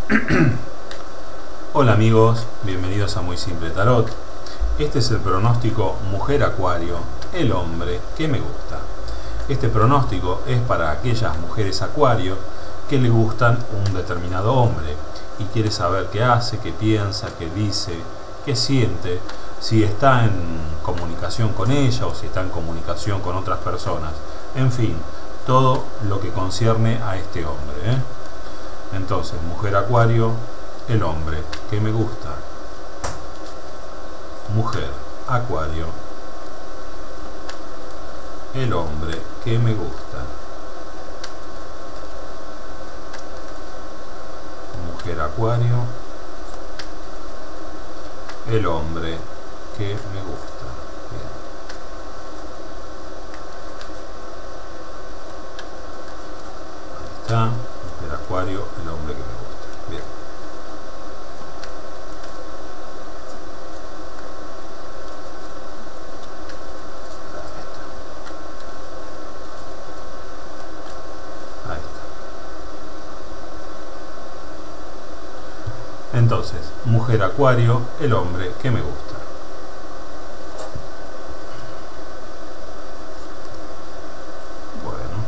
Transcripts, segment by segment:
Hola amigos, bienvenidos a Muy Simple Tarot. Este es el pronóstico Mujer Acuario, el hombre que me gusta. Este pronóstico es para aquellas mujeres Acuario que le gustan un determinado hombre y quiere saber qué hace, qué piensa, qué dice, qué siente, si está en comunicación con ella o si está en comunicación con otras personas. En fin, todo lo que concierne a este hombre, Entonces, Mujer Acuario, el hombre que me gusta. Mujer Acuario, el hombre que me gusta. Mujer Acuario, el hombre que me gusta. Bien. Ahí está. Mujer Acuario, el hombre que me gusta. Bien. Ahí está. Entonces, Mujer Acuario, el hombre que me gusta. Bueno.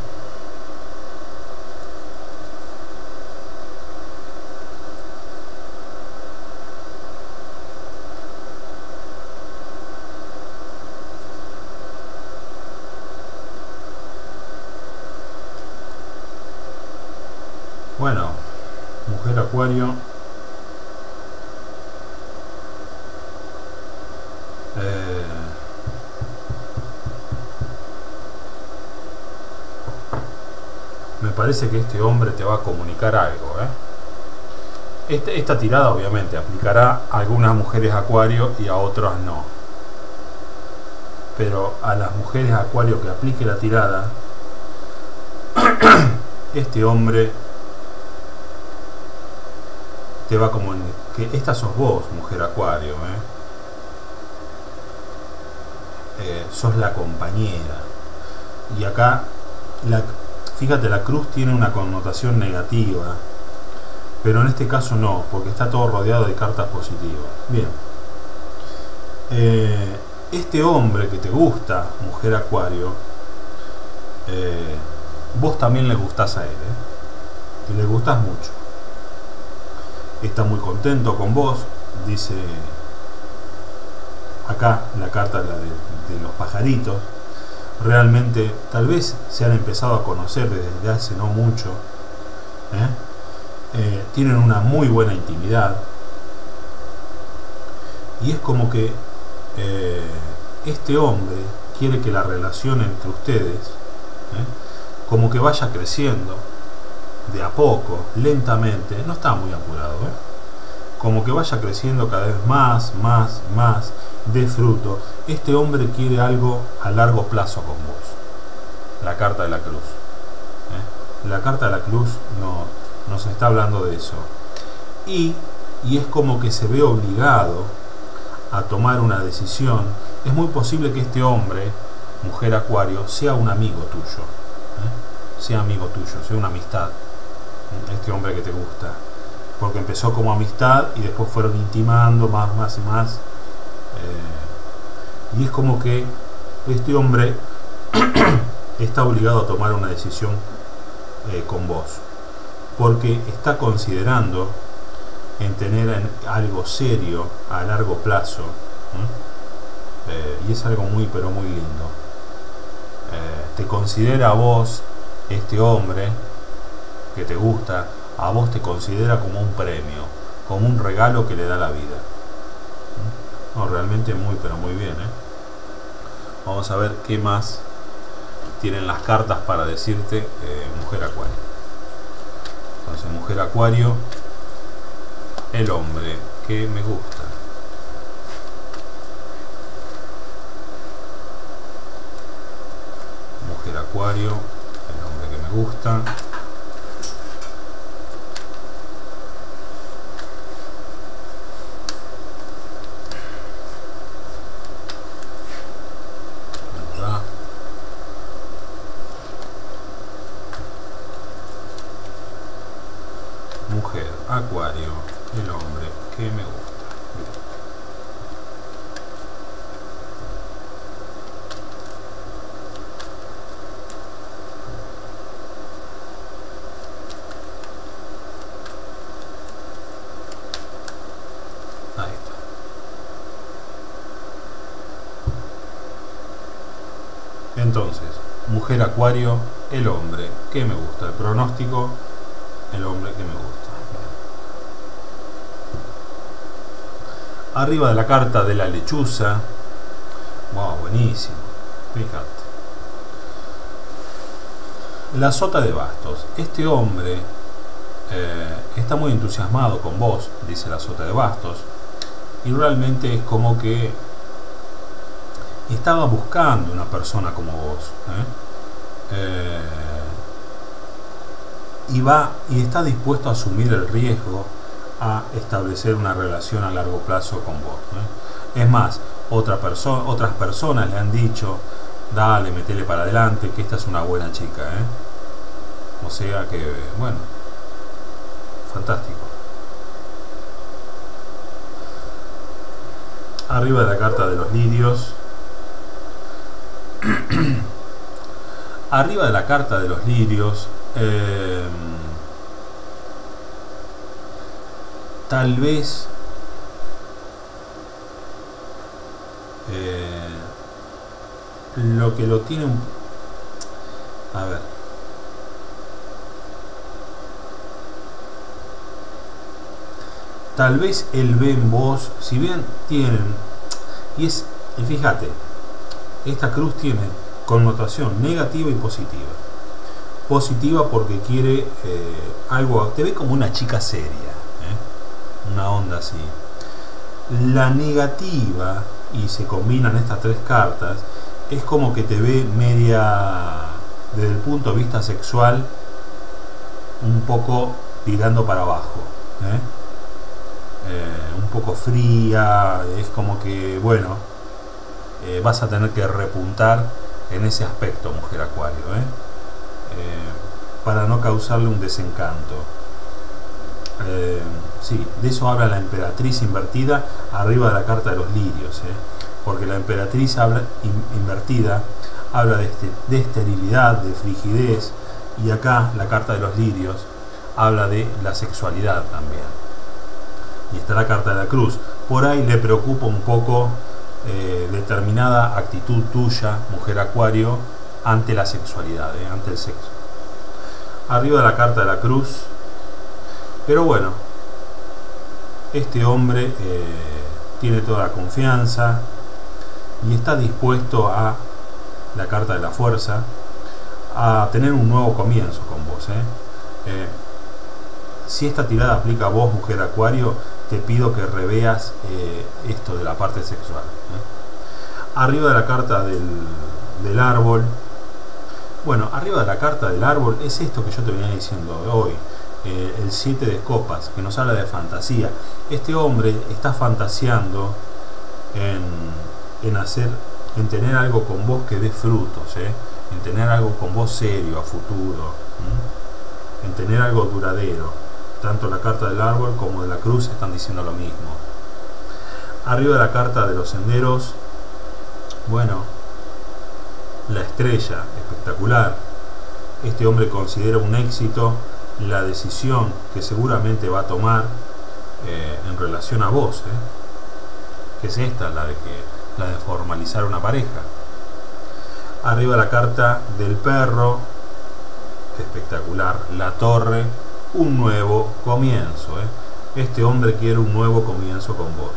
Bueno, Mujer Acuario. Me parece que este hombre te va a comunicar algo, Esta tirada obviamente aplicará a algunas mujeres Acuario y a otras no. Pero a las mujeres Acuario que aplique la tirada, este hombre te va a comunicar que esta sos vos, Mujer Acuario, sos la compañera. Y acá, fíjate, la cruz tiene una connotación negativa, pero en este caso no, porque está todo rodeado de cartas positivas. Bien. Este hombre que te gusta, Mujer Acuario, vos también le gustás a él, y le gustás mucho. Está muy contento con vos, dice acá la carta de los pajaritos. Realmente tal vez se han empezado a conocer desde hace no mucho, tienen una muy buena intimidad y es como que este hombre quiere que la relación entre ustedes como que vaya creciendo de a poco, lentamente, no está muy apurado, como que vaya creciendo cada vez más, de fruto. Este hombre quiere algo a largo plazo con vos. La carta de la cruz. La carta de la cruz nos está hablando de eso. Y es como que se ve obligado a tomar una decisión. Es muy posible que este hombre, Mujer Acuario, sea un amigo tuyo. Sea amigo tuyo, sea una amistad. Este hombre que te gusta. Porque empezó como amistad y después fueron intimando más y más. Y es como que este hombre está obligado a tomar una decisión con vos, porque está considerando en tener algo serio a largo plazo, y es algo pero muy lindo. Te considera a vos, este hombre que te gusta, a vos te considera como un premio, como un regalo que le da la vida. No, realmente pero muy bien, Vamos a ver qué más tienen las cartas para decirte, Mujer Acuario. Entonces, Mujer Acuario, el hombre que me gusta. Mujer Acuario, el hombre que me gusta. mujer, Acuario, el hombre que me gusta. Ahí está. Entonces, mujer, Acuario, el hombre que me gusta. El pronóstico, el hombre que me gusta. Arriba de la carta de la lechuza. Wow, buenísimo. Fíjate. La sota de bastos. Este hombre está muy entusiasmado con vos, dice la sota de bastos. Y realmente es como que estaba buscando una persona como vos. Y está dispuesto a asumir el riesgo a establecer una relación a largo plazo con vos. Es más, otras personas le han dicho, dale, metele para adelante, que esta es una buena chica. O sea que, bueno, fantástico. Arriba de la carta de los lirios. Arriba de la carta de los lirios, tal vez lo que lo tiene a ver, tal vez él ve en vos, si bien tienen, y fíjate, esta cruz tiene connotación negativa y positiva. Positiva porque quiere algo, te ve como una chica seria, una onda así. La negativa, y se combinan estas tres cartas, es como que te ve media, desde el punto de vista sexual, un poco tirando para abajo, un poco fría, es como que, bueno, vas a tener que repuntar en ese aspecto, mujer, Acuario, para no causarle un desencanto. Sí, de eso habla la emperatriz invertida arriba de la carta de los lirios, porque la emperatriz invertida habla de esterilidad, de frigidez, y acá la carta de los lirios habla de la sexualidad también. Y está la carta de la cruz. Por ahí le preocupa un poco determinada actitud tuya, mujer, Acuario, ante la sexualidad, ante el sexo. Arriba de la carta de la cruz. Pero bueno, este hombre tiene toda la confianza y está dispuesto a, la carta de la fuerza, a tener un nuevo comienzo con vos. Si esta tirada aplica a vos, mujer, Acuario, te pido que reveas esto de la parte sexual. Arriba de la carta del árbol. Bueno, arriba de la carta del árbol es esto que yo te venía diciendo hoy. El 7 de copas, que nos habla de fantasía. Este hombre está fantaseando en tener algo con vos que dé frutos, en tener algo con vos serio a futuro, en tener algo duradero. Tanto la carta del árbol como de la cruz están diciendo lo mismo. Arriba de la carta de los senderos, bueno, la estrella, espectacular. Este hombre considera un éxito la decisión que seguramente va a tomar en relación a vos, que es esta, la de formalizar una pareja. Arriba la carta del perro, espectacular, la torre, un nuevo comienzo. Este hombre quiere un nuevo comienzo con vos.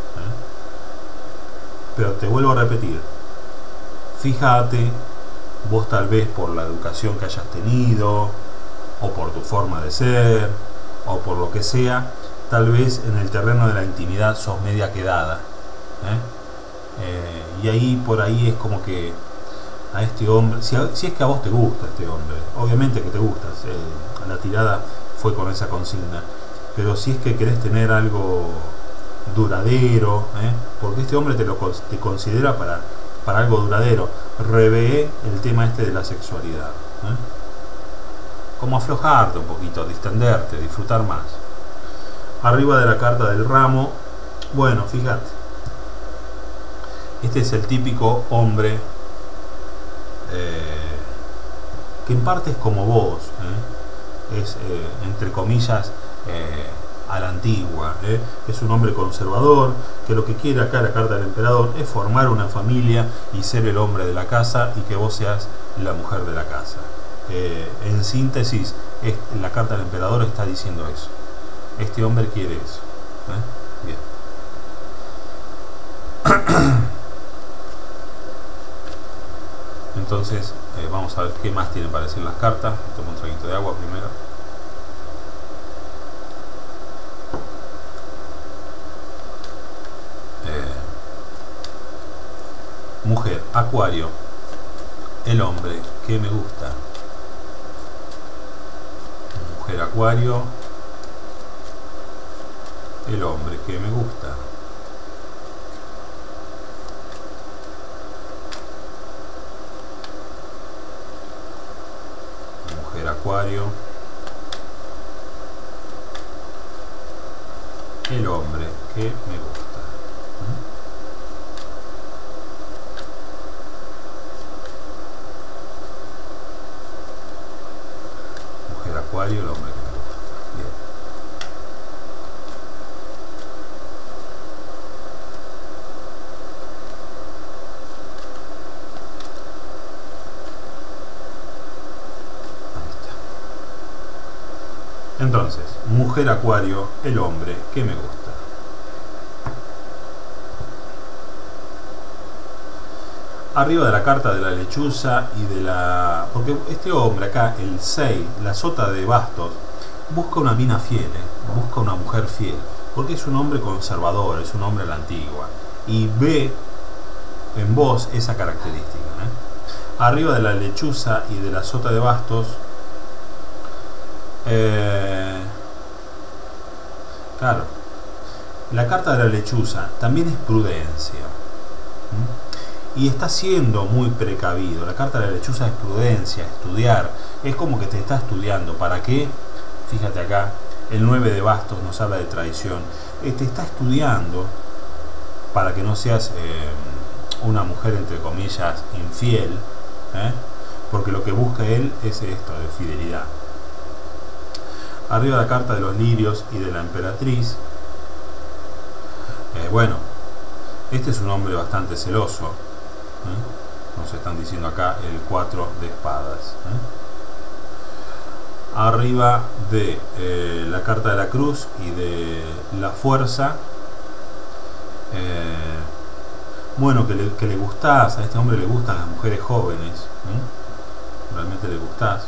Pero te vuelvo a repetir, fíjate, vos tal vez por la educación que hayas tenido, o por tu forma de ser, o por lo que sea, tal vez en el terreno de la intimidad sos media quedada. Y ahí, por ahí es como que a este hombre, si es que a vos te gusta este hombre, obviamente que te gusta, la tirada fue con esa consigna, pero si es que querés tener algo duradero, porque este hombre te considera para algo duradero, revé el tema este de la sexualidad, como aflojarte un poquito, distenderte, disfrutar más. Arriba de la carta del ramo, bueno, fíjate, este es el típico hombre que en parte es como vos, es entre comillas a la antigua, es un hombre conservador que lo que quiere acá la carta del emperador es formar una familia y ser el hombre de la casa y que vos seas la mujer de la casa. En síntesis, la carta del emperador está diciendo eso. Este hombre quiere eso. Bien. Entonces, vamos a ver qué más tienen para decir las cartas. Tomo un traguito de agua primero. Mujer, Acuario, el hombre que me gusta. Mujer, Acuario, el hombre que me gusta. Mujer, Acuario, el hombre que me gusta. Mujer, Acuario, el hombre que me gusta. Bien. Entonces, mujer, Acuario, el hombre que me gusta. Arriba de la carta de la lechuza y de la... Porque este hombre acá, el 6, la sota de bastos, busca una mina fiel, busca una mujer fiel, porque es un hombre conservador, es un hombre a la antigua, y ve en vos esa característica. Arriba de la lechuza y de la sota de bastos, claro, la carta de la lechuza también es prudencia. Y está siendo muy precavido. La carta de la lechuza es prudencia, estudiar. Es como que te está estudiando. ¿Para qué? Fíjate acá, el 9 de bastos nos habla de traición. Te está estudiando para que no seas una mujer, entre comillas, infiel. Porque lo que busca él es esto, de fidelidad. Arriba la carta de los lirios y de la emperatriz. Bueno, este es un hombre bastante celoso. Nos están diciendo acá el 4 de espadas. Arriba de la carta de la cruz y de la fuerza. Bueno, que le gustás, a este hombre le gustan las mujeres jóvenes. Realmente le gustás.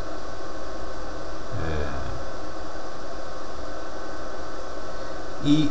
Y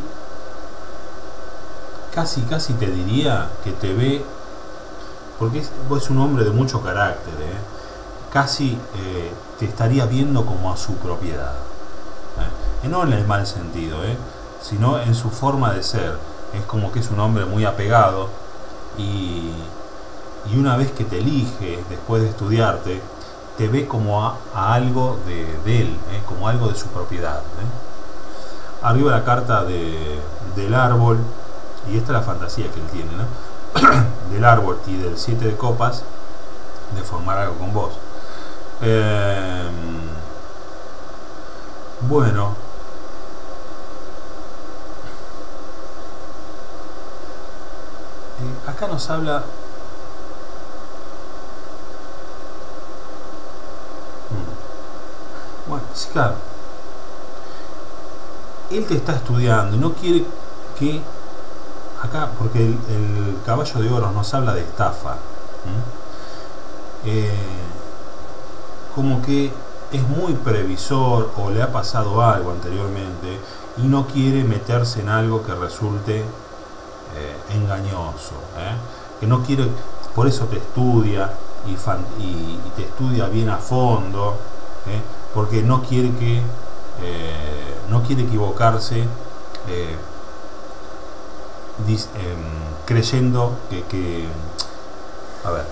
casi te diría que te ve, porque es un hombre de mucho carácter, casi te estaría viendo como a su propiedad, no en el mal sentido, sino en su forma de ser. Es como que es un hombre muy apegado y una vez que te elige, después de estudiarte, te ve como a algo de él, como algo de su propiedad. Arriba la carta del árbol, y esta es la fantasía que él tiene, ¿no? Del árbol y del 7 de copas, de formar algo con vos. Bueno, acá nos habla bueno, sí, claro, él te está estudiando y no quiere que acá, porque el caballo de oros nos habla de estafa, como que es muy previsor o le ha pasado algo anteriormente y no quiere meterse en algo que resulte engañoso, que no quiere, por eso te estudia y te estudia bien a fondo, porque no quiere que no quiere equivocarse creyendo que a ver,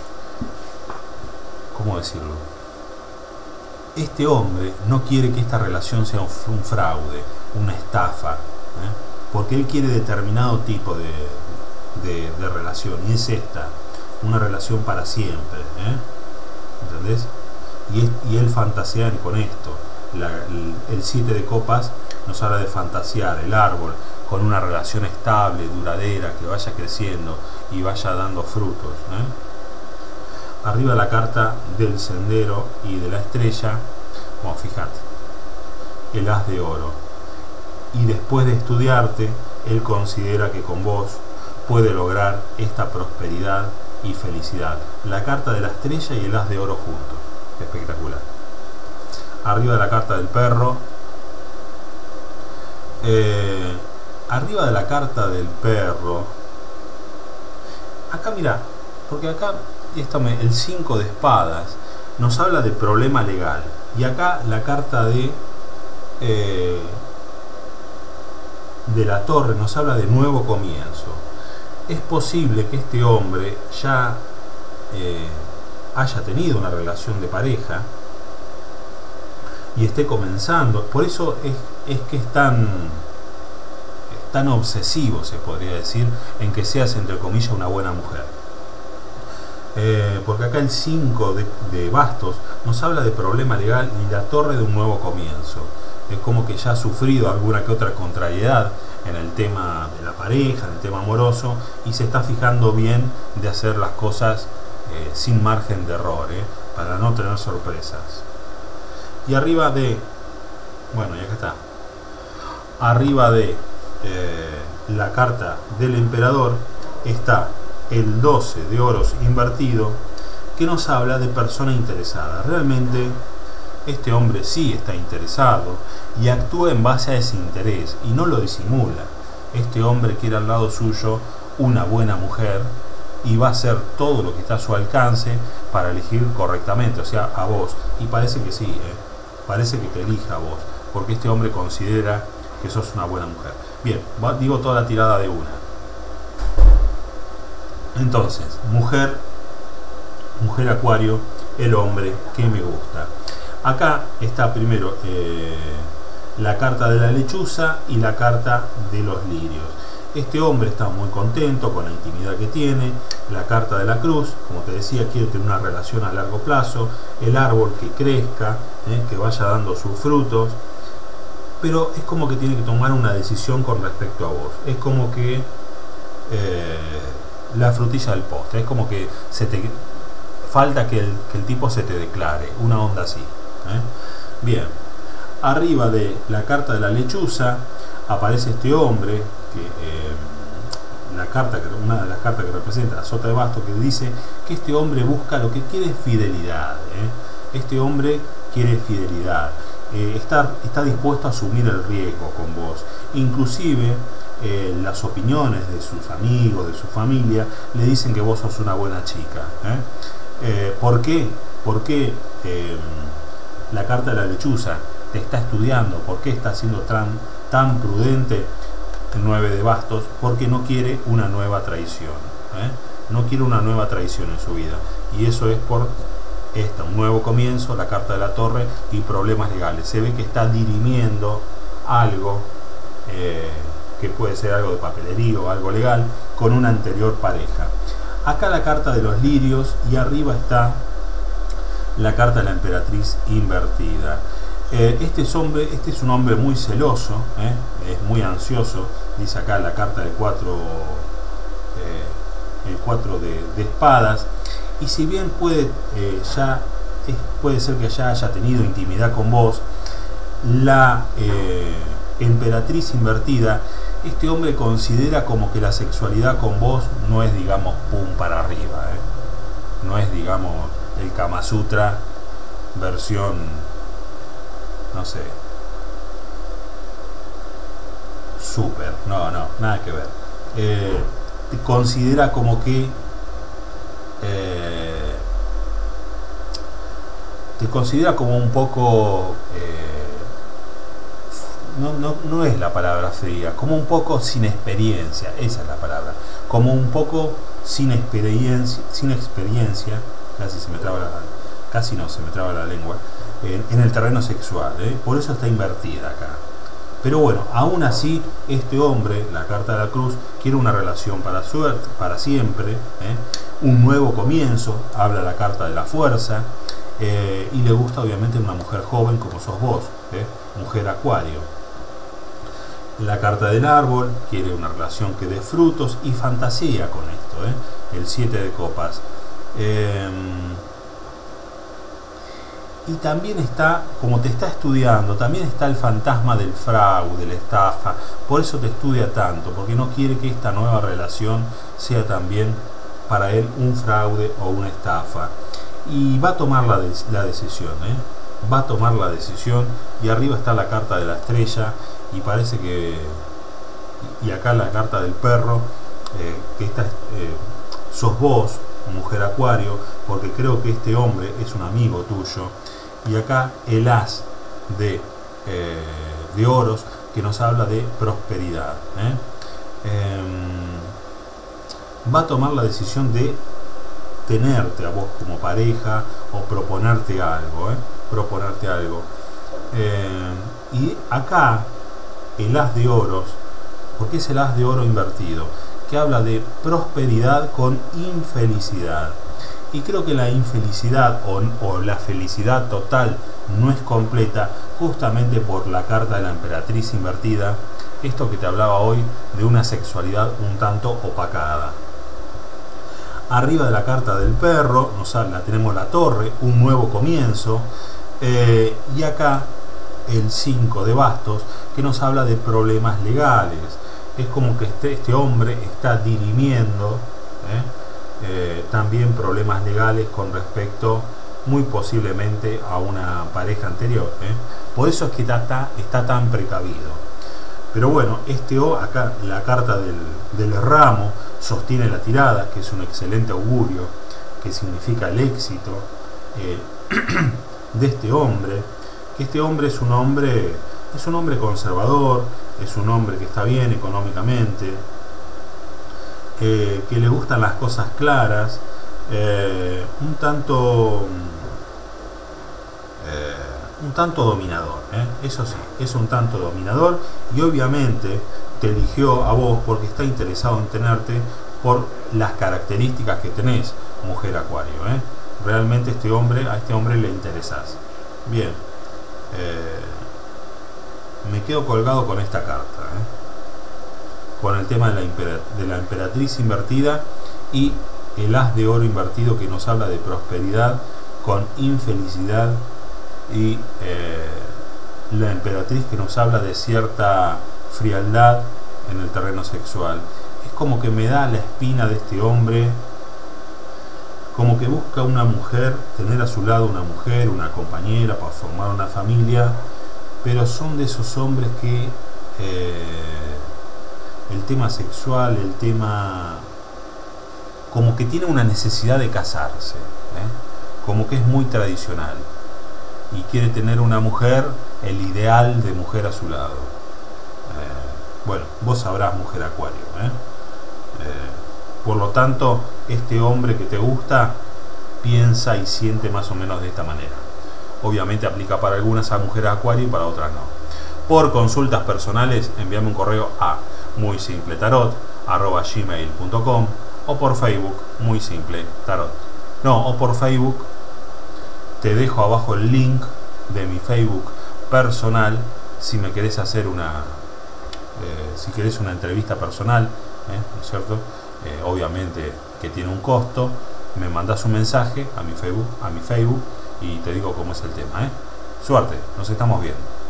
¿cómo decirlo? Este hombre no quiere que esta relación sea un fraude, una estafa, porque él quiere determinado tipo de relación, y es esta, una relación para siempre, ¿entendés? Y él fantasea con esto. El 7 de copas nos habla de fantasear, el árbol, con una relación estable, duradera, que vaya creciendo y vaya dando frutos, Arriba la carta del sendero y de la estrella, bueno, fíjate, el as de oro. Y después de estudiarte, él considera que con vos puede lograr esta prosperidad y felicidad. La carta de la estrella y el as de oro juntos. Espectacular. Arriba de la carta del perro. Arriba de la carta del perro. Acá mira, porque acá el 5 de espadas nos habla de problema legal. Y acá la carta de la torre nos habla de nuevo comienzo. Es posible que este hombre ya haya tenido una relación de pareja y esté comenzando. Por eso es que es tan obsesivo, se podría decir, en que seas, entre comillas, una buena mujer. Porque acá el 5 de bastos nos habla de problema legal y la torre de un nuevo comienzo. Es como que ya ha sufrido alguna que otra contrariedad en el tema de la pareja, en el tema amoroso, y se está fijando bien de hacer las cosas sin margen de error, para no tener sorpresas. Y arriba de, bueno, ya que está, arriba de la carta del emperador está el 12 de oros invertido, que nos habla de persona interesada. Realmente este hombre sí está interesado y actúa en base a ese interés y no lo disimula. Este hombre quiere al lado suyo una buena mujer y va a hacer todo lo que está a su alcance para elegir correctamente, o sea, a vos. Y parece que sí, parece que te elija a vos, porque este hombre considera que sos una buena mujer. Bien, digo toda la tirada de una. Entonces, mujer Acuario, el hombre que me gusta. Acá está primero la carta de la lechuza y la carta de los lirios. Este hombre está muy contento con la intimidad que tiene. La carta de la cruz, como te decía, quiere tener una relación a largo plazo. El árbol que crezca, que vaya dando sus frutos. Pero es como que tiene que tomar una decisión con respecto a vos. Es como que la frutilla del postre. Es como que falta que el tipo se te declare. Una onda así. Bien. Arriba de la carta de la lechuza aparece este hombre que una de las cartas que representa la sota de bastos, que dice que este hombre busca, lo que quiere es fidelidad. Este hombre quiere fidelidad. Está dispuesto a asumir el riesgo con vos. Inclusive las opiniones de sus amigos, de su familia, le dicen que vos sos una buena chica. ¿Por qué? Porque la carta de la lechuza te está estudiando. ¿Por qué está siendo tan prudente? El 9 de bastos, porque no quiere una nueva traición. No quiere una nueva traición en su vida. Y eso es por un nuevo comienzo, la carta de la torre y problemas legales. Se ve que está dirimiendo algo que puede ser algo de papelería o algo legal con una anterior pareja. Acá la carta de los lirios y arriba está la carta de la emperatriz invertida. Este es un hombre muy celoso, es muy ansioso. Dice acá la carta del 4 de espadas. Y si bien puede ser que ya haya tenido intimidad con vos, la emperatriz invertida, este hombre considera como que la sexualidad con vos no es, digamos, pum para arriba, no es, digamos, el Kama Sutra versión, no sé, súper, no, nada que ver. Considera como que te considera como un poco no es la palabra fría, como un poco sin experiencia, esa es la palabra, como un poco sin experiencia, se me traba la lengua, en el terreno sexual, por eso está invertida acá. Pero bueno, aún así, este hombre, la carta de la cruz, quiere una relación para siempre, un nuevo comienzo, habla la carta de la fuerza, y le gusta obviamente una mujer joven como sos vos, mujer acuario. La carta del árbol quiere una relación que dé frutos y fantasía con esto, el 7 de copas. Y también está, como te está estudiando, también está el fantasma del fraude, la estafa. Por eso te estudia tanto, porque no quiere que esta nueva relación sea también para él un fraude o una estafa. Y va a tomar la decisión, va a tomar la decisión. Y arriba está la carta de la estrella, y parece que, y acá la carta del perro, que esta sos vos, mujer acuario, porque creo que este hombre es un amigo tuyo. Y acá el as de oros, que nos habla de prosperidad. Va a tomar la decisión de tenerte a vos como pareja o proponerte algo. Y acá el as de oros, porque es el as de oro invertido, que habla de prosperidad con infelicidad. Y creo que la infelicidad o la felicidad total no es completa, justamente por la carta de la emperatriz invertida, esto que te hablaba hoy de una sexualidad un tanto opacada. Arriba de la carta del perro tenemos la torre, un nuevo comienzo, y acá el 5 de bastos, que nos habla de problemas legales. Es como que este hombre está dirimiendo también problemas legales con respecto muy posiblemente a una pareja anterior. Por eso es que está tan precavido. Pero bueno, acá la carta del ramo sostiene la tirada, que es un excelente augurio, que significa el éxito de este hombre. Que este hombre es un hombre conservador, es un hombre que está bien económicamente, que le gustan las cosas claras, un tanto dominador, eso sí, es un tanto dominador, y obviamente te eligió a vos porque está interesado en tenerte por las características que tenés, mujer acuario. Realmente a este hombre le interesás. Bien, me quedo colgado con esta carta, con el tema de la emperatriz invertida y el as de oro invertido, que nos habla de prosperidad con infelicidad, y la emperatriz, que nos habla de cierta frialdad en el terreno sexual. Es como que me da la espina de este hombre, como que busca una mujer, tener a su lado una mujer, una compañera para formar una familia, pero son de esos hombres que el tema sexual, el tema, como que tiene una necesidad de casarse, como que es muy tradicional y quiere tener una mujer, el ideal de mujer a su lado. Bueno, vos sabrás, mujer acuario. Por lo tanto, este hombre que te gusta piensa y siente más o menos de esta manera. Obviamente aplica para algunas a mujeres acuario y para otras no. Por consultas personales, envíame un correo a muysimpletarot@gmail.com o por Facebook, muy simple tarot. O por Facebook, te dejo abajo el link de mi Facebook personal si me querés hacer si querés una entrevista personal, ¿no es cierto? Obviamente que tiene un costo. Me mandás un mensaje a mi Facebook y te digo cómo es el tema. Suerte, nos estamos viendo.